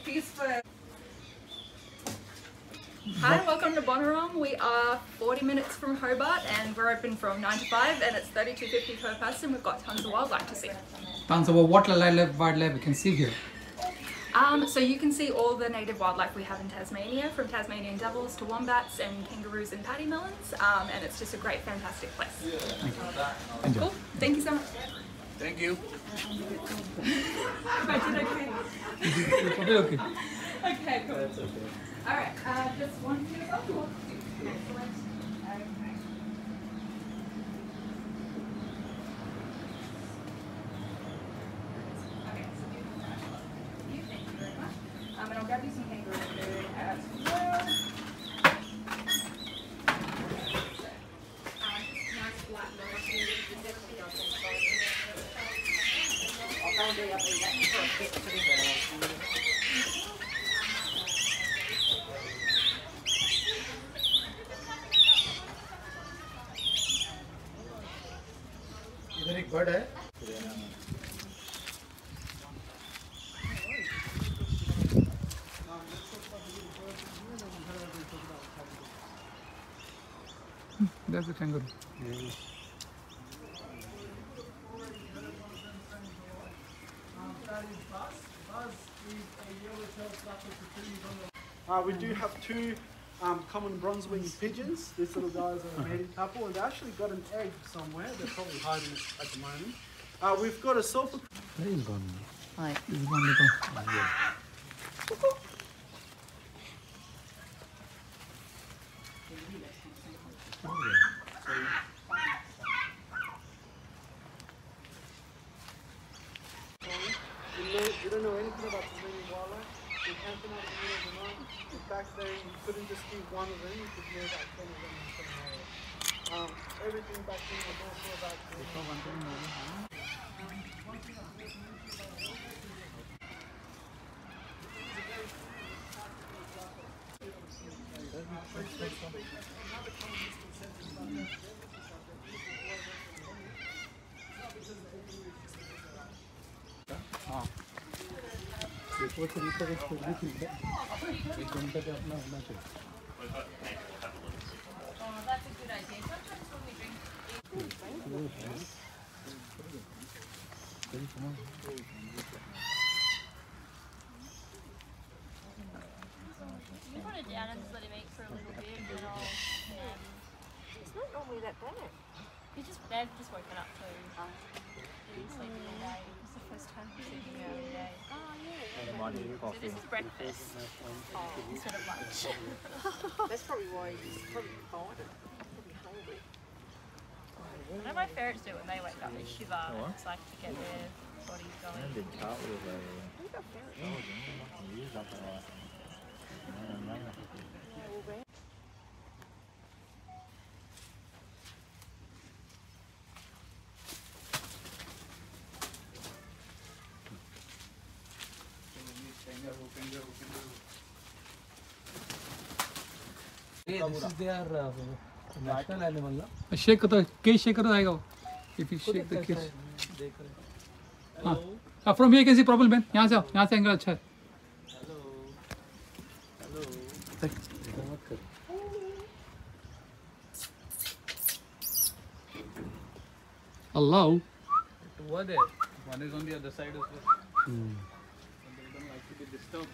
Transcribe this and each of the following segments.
fees for... Hi and welcome to Bonorong. We are 40 minutes from Hobart and we're open from 9 to 5 and it's $32.50 per person. We've got tons of wildlife to see. Tons of what wildlife we can see here? So you can see all the native wildlife we have in Tasmania, from Tasmanian devils to wombats and kangaroos and paddymellons, and it's just a great, fantastic place. Thank you. Enjoy. Cool. Thank you so much. Thank you. I did okay. Okay. Okay, cool. That's okay. Alright, just one for yourself. Excellent. Okay. Okay, so you thank you very much. And I'll grab you some kangaroo food as well. Nice black इधर एक bird है There's a kangaroo. We do have two common bronze-winged pigeons. These little guys are a mating couple, and they actually got an egg somewhere. They're probably hiding it at the moment. We've got a sulfur. Where is gone? Hi. This is one little. We don't know anything about Tasmanian wildlife. We camped them out in the middle of the night. Back there, you couldn't just keep one of them. You could hear about 10 of them in some area. Everything back then was also about. देखो तरीका कुछ कर भी ठीक है एक घंटे पे अपना होना चाहिए That's a good idea. Sometimes when we drink... You put it down and just let him eat for a little bit and then I'll... It's not normally that bad. They've just woken up too. They've been sleeping all day. It's the first time they're sleeping early day. Oh, yeah. So this is breakfast instead of lunch. That's probably why he's probably fine. Probably hungry. I know my ferrets do it when they wake up, they shiver. It's like to get their bodies going. Who's got ferrets? This is their national animal. Shake करो, cage shake करो आएगा वो. If you shake the cage. हाँ. From here you can see problem man. यहाँ से आओ, यहाँ से angle अच्छा है. Hello. What is? One is on the other side as well. They don't like to be disturbed.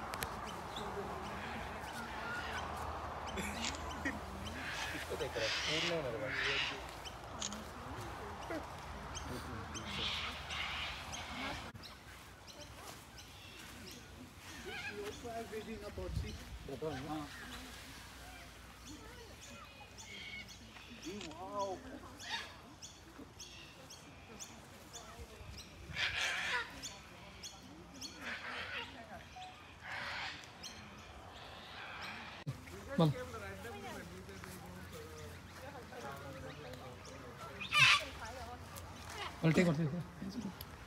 Wow. Well. I'll take what this is.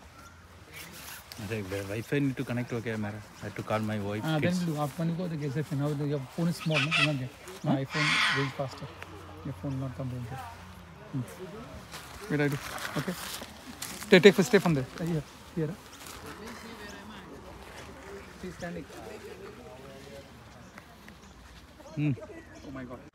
Wi-Fi need to connect to a camera. I have to call my wife. Then do after when you go to get it. Now your phone is small, no? You not get. My iPhone very faster. Your phone not come here. Wait, I do. Okay. Take first step from there. Here. she's standing. Hmm. Oh my god.